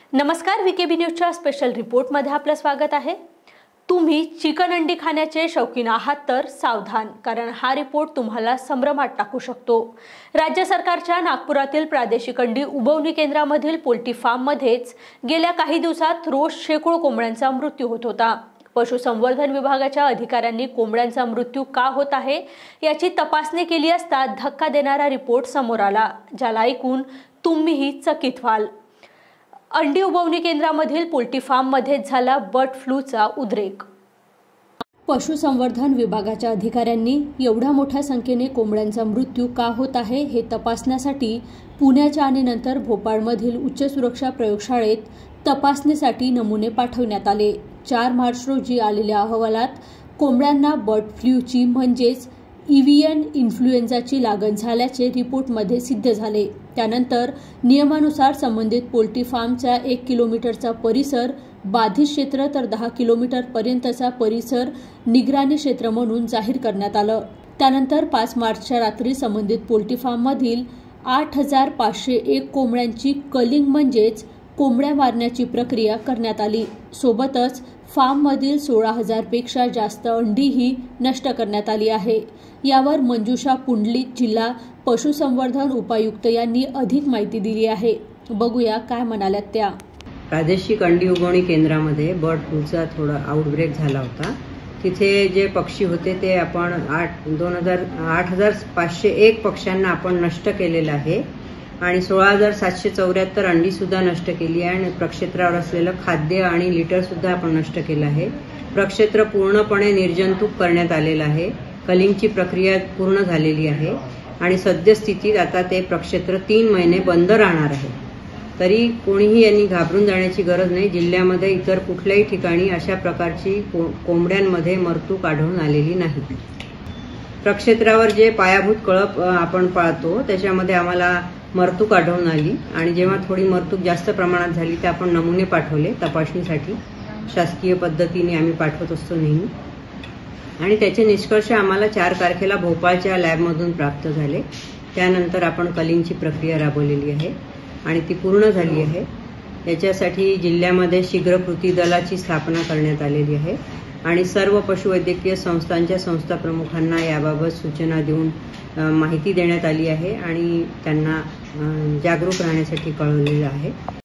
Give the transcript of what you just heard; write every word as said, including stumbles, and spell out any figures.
नमस्कार, व्हीकेबी न्यूजच्या स्पेशल रिपोर्टमध्ये आपलं स्वागत आहे। तुम्ही चिकन अंडी खाण्याचे शौकीन आहात तर सावधान, कारण हा रिपोर्ट तुम्हाला संभ्रमात टाकू शकतो। राज्य सरकारच्या नागपुरातील प्रादेशिक अंडी उबवणी केंद्रामधील पोल्ट्री फार्ममध्येच गेल्या काही दिवसात रोज शेकडो कोंबड्यांचा मृत्यू होत होता। पशुसंवर्धन विभागाच्या अधिकाऱ्यांनी कोंबड्यांचा मृत्यू का होत आहे याची तपासणी केली असता धक्का देणारा रिपोर्ट समोर आला, ज्याला ऐकून तुम्हीही चकित व्हाल। अंडी उबवणी केंद्रामधील पोल्ट्री फार्ममध्ये झाला बर्ड फ्लूचा उद्रेक। पशुसंवर्धन विभागाच्या अधिकाऱ्यांनी एवढ्या मोठ्या संख्येने कोंबड्यांचा मृत्यू का होत आहे हे तपासण्यासाठी पुण्याच्या आणि नंतर भोपाळमधील उच्च सुरक्षा प्रयोगशाळेत तपासणीसाठी नमुने पाठवण्यात आले। चार मार्च रोजी आलेल्या अहवालात कोंबड्यांना बर्ड फ्लूची म्हणजेच एव्हियन इन्फ्लुएन्झाची लागण झाल्याचे रिपोर्टमध्ये सिद्ध झाले। त्यानंतर नियमानुसार संबंधित पोल्ट्री फार्मचा एक किलोमीटरचा परिसर बाधित क्षेत्र तर दहा किलोमीटर पर्यंतचा परिसर निगराणी क्षेत्र म्हणून जाहीर करण्यात आलं। त्यानंतर पाच मार्चच्या रात्री संबंधित पोल्ट्री फार्ममधील आठ हजार पाचशे एक कोंबड्यांची कलिंग म्हणजेच कोंबड्या मारण्याची प्रक्रिया करण्यात आली। सोबतच फार्ममधील सोळा हजार पेक्षा जास्त अंडीही नष्ट करण्यात आली आहे। यावर मंजुषा पुंडलिक, जिल्हा पशुसंवर्धन उपायुक्त यांनी अधिक माहिती दिली आहे। बघूया काय म्हणाल्यात त्या। प्रादेशिक अंडी उबवणी केंद्रामध्ये बर्ड फ्लूचा थोडा आउटब्रेक झाला होता। तिथे जे पक्षी होते ते आपण आठ दोन हजार आठ हजार पाचशे एक पक्ष्यांना आपण नष्ट केलेलं आहे आणि सोळा हजार सातशे चौऱ्याहत्तर अंडी सुद्धा नष्ट केली आहे आणि प्रक्षेत्रावर असलेलं खाद्य आणि लिटर सुद्धा आपण नष्ट केलं आहे। प्रक्षेत्र पूर्णपणे निर्जंतुक करण्यात आलेलं आहे। कलिंगची प्रक्रिया पूर्ण झालेली आहे आणि सद्यस्थितीत आता ते प्रक्षेत्र तीन महिने बंद राहणार आहे। तरी कोणीही यांनी घाबरून जाण्याची गरज नाही। जिल्ह्यामध्ये इतर कुठल्याही ठिकाणी अशा प्रकारची कोंबड्यांमध्ये मरतूक आढळून आलेली नाही। प्रक्षेत्रावर जे पायाभूत कळप आपण पाळतो त्याच्यामध्ये आम्हाला मरतूक आढळून आली आणि जेव्हा थोडी मरतूक जास्त प्रमाणात झाली तर आपण नमुने पाठवले तपासणीसाठी। शासकीय पद्धतीने आम्ही पाठवत असतो नेहमी आणि त्याचे निष्कर्ष आम्हाला चार तारखेला भोपाळच्या लॅबमधून प्राप्त झाले। त्यानंतर आपण कलिंगची प्रक्रिया राबवलेली आहे आणि ती पूर्ण झाली आहे। याच्यासाठी जिल्ह्यामध्ये शीघ्र कृती दलाची स्थापना करण्यात आलेली आहे आणि सर्व पशुवैद्यकीय संस्थांच्या संस्था प्रमुखांना याबाबत सूचना देऊन माहिती देण्यात आली आहे आणि त्यांना जागरूक राहण्यासाठी कळवलेलं आहे।